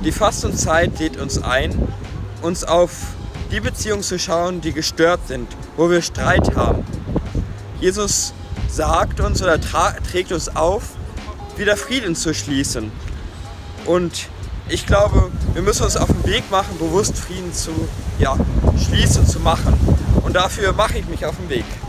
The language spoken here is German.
Die Fastenzeit lädt uns ein, uns auf die Beziehungen zu schauen, die gestört sind, wo wir Streit haben. Jesus sagt uns oder trägt uns auf, wieder Frieden zu schließen. Und ich glaube, wir müssen uns auf den Weg machen, bewusst Frieden zu schließen, zu machen. Und dafür mache ich mich auf den Weg.